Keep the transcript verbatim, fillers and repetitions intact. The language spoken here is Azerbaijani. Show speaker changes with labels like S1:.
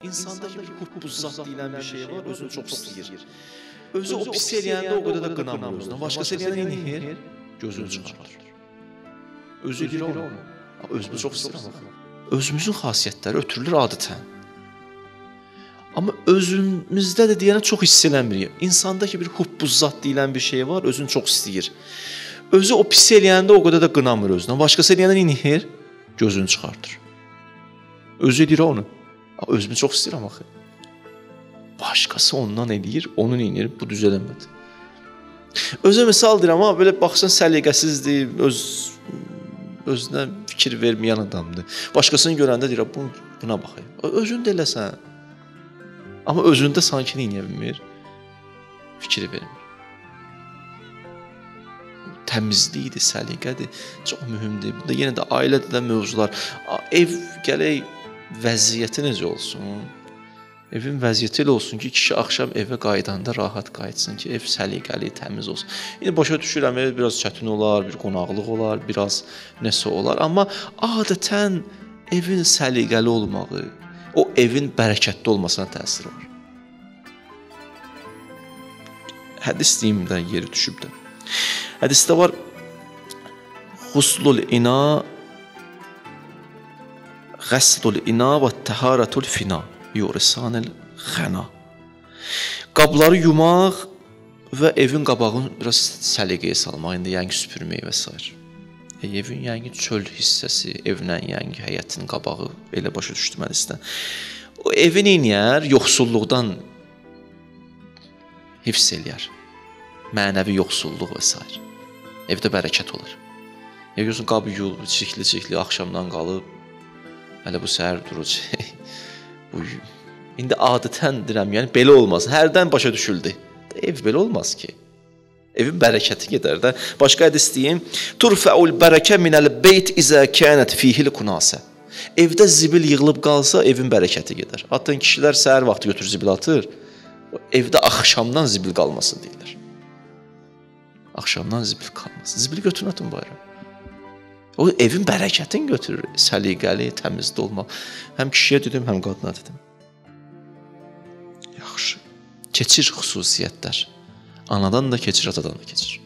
S1: İnsandakı bir hubbuzat deyilən bir şey var, özünü çox istəyir. Özü o pis eləyəndə o qədər də qınamır özünə. Başqası eləyəndə inhir, gözünü çıxardır. Özü eləyir onu. Özümü çox istəyirəm. Özümüzün xasiyyətləri ötürülür adətən. Amma özümüzdə də deyənə çox hiss eləmirik. İnsandakı bir hubbuzat deyilən bir şey var, özünü çox istəyir. Özü o pis eləyəndə o qədər də qınamır özünə. Başqası eləyəndə inhir, gözünü çıxardır. Özü eləyir onu. Özümü çox istəyirəm axı. Başqası ondan eləyir, onun inir, bu düz eləmədi. Özə misal deyirəm, amma belə baxsan səliqəsizdir, öz özünə fikir verməyən adamdır. Başqasını görəndə deyirəm, bu, buna baxayım. Özün də eləsən. Amma özündə sanki neyə bilmir, fikir vermir. Təmizlikdir, səliqədir, çox mühümdür. Bu da yenə də ailədə də mövzular. Ev gələk vəziyyəti necə olsun? Evin vəziyyəti elə olsun ki, kişi axşam evə qayıdanda rahat qayıtsın ki, ev səliqəli, təmiz olsun. İndi başa düşürəm, ev biraz çətin olar, bir qonaqlıq olar, biraz nəsə olar. Amma adətən evin səliqəli olmağı, o evin bərəkətli olmasına təsir var. Hədis deyim də yeri düşüb də. Hədisdə var, Xuslul ina, Qəslul ina və təharətul fina. Yurisanil xəna. Qabları yumaq və evin qabağını biraz səliqəyə salmaq, indi yəngə süpürmək və s. E, evin yəngə çöl hissəsi, evlə yəngə həyətin qabağı elə başa düşdüm hədisdən. O evin inəyər, yoxsulluqdan hifz eləyər. Mənəvi yoxsulluq və s. Evdə bərəkət olar. E, görürsən, qabı yuyulub, çirkli-çirkli axşamdan qalıb, hələ bu səhər duracaq. Bu, indi adətən deyirəm, yəni belə olmaz. Hərdən başa düşüldü. Ev belə olmaz ki. Evin bərəkəti gedər də. Başqa hədis deyim. Turfa'ul bərəkə minəl beyt izə kənət fihil kunasə. Evdə zibil yığılıb qalsa evin bərəkəti gedər. Hatta kişilər səhər vaxtı götür zibil atır. Evdə axşamdan zibil qalmasın deyirlər. Axşamdan zibil qalmasın. Zibili götürün atın bayram. O evin bərəkətini götürür. Səliqəli, təmizdə olmaq. Həm kişiyə dedim, həm qadına dedim. Yaxşı. Keçir xüsusiyyətlər. Anadan da keçir, atadan da keçir.